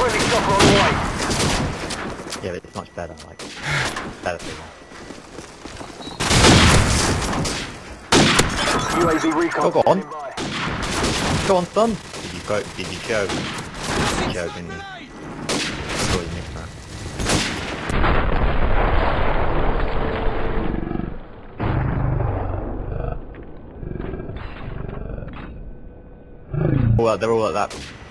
Friendly chopper on the way. Yeah, but it's much better, like, better thing. UAV recon. Oh, go on. standing by. Go on, son! Did you joke? You joke, didn't you? I thought you missed that. They're all at that